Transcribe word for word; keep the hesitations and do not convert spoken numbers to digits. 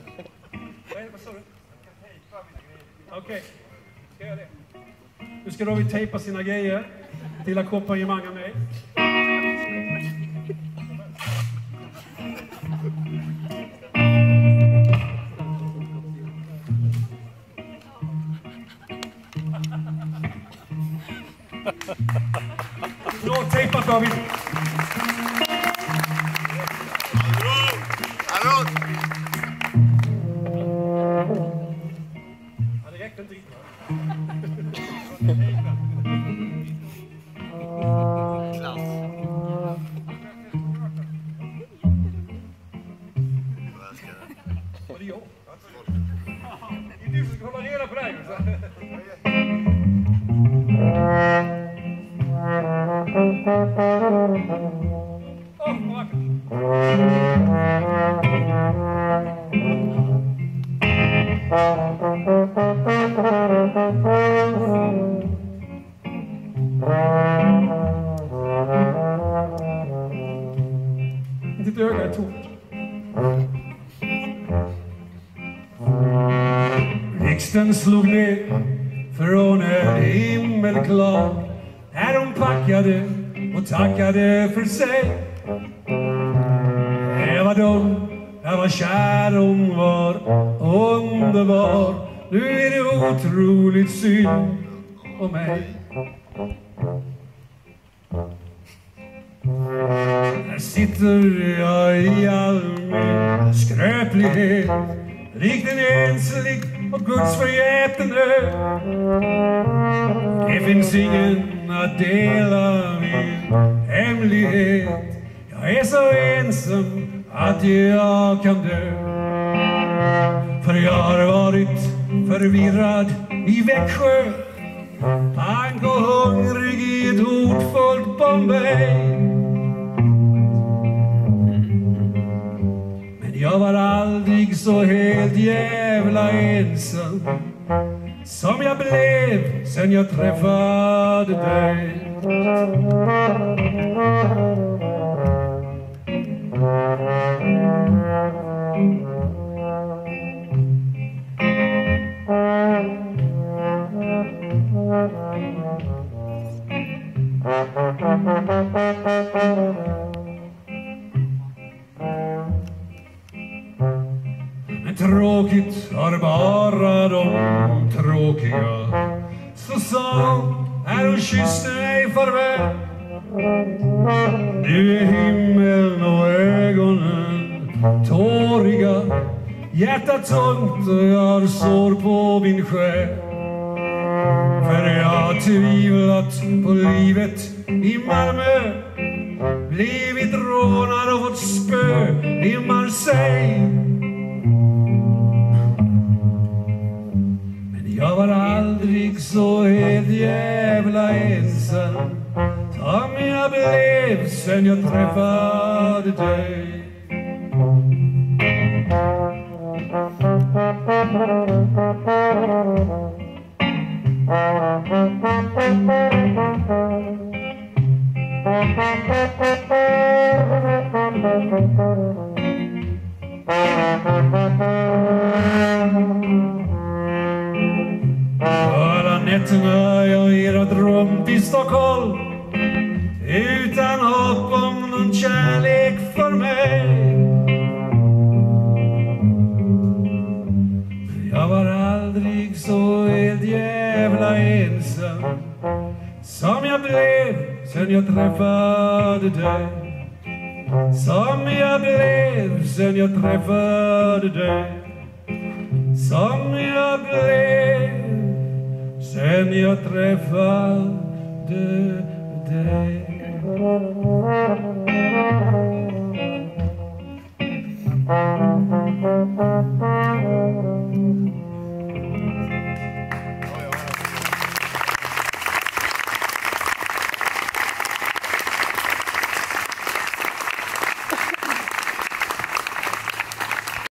Vad sa du? Okej, ska jag göra det? Nu ska David tejpa sina grejer till ackompanjemang av mig. Bra tejpat, David! Hallå! Ja, det räckte inte riktigt. Klass. Var det jag? Det är du som ska hålla reda på dig. Åh, vad vackert. Ditt öga är tomt. Blixten slog ner från en himmel klar när hon packade och tackade för sig. Det var de, jag var kär, hon var underbar. Nu är det otroligt synd om mig. Här sitter jag i all min skröplighet, likt en enslig och gudsförgäten ö. Det finns ingen att dela min hemlighet. Jag är så ensam att jag kan dö. För jag har varit förvirrad i Växjö, pank och hungrig i ett hotfullt Bombay. Men jag var aldrig så helt jävla ensam som jag blev sen jag träffade dig. Men tråkigt har bara de tråkiga. Så sa hon när hon kysste mig farväl. Nu är himmeln och ögonen tåriga, hjärtat tungt och jag har sår på min själ. För jag har tvivlat på livet i Malmö, blivit rånad och fått spö i Marseille. Men jag var aldrig så helt jävla ensam som jag blev sen jag träffade dig. Alla nätterna jag irrat runt i Stockholm utan hopp om någon kärlek för mig. Men jag var aldrig så helt jävla ensam som jag blev sen jag träffade dig. Som jag blev sen jag träffade dig. Som jag blev sen jag träffade dig. Thank you.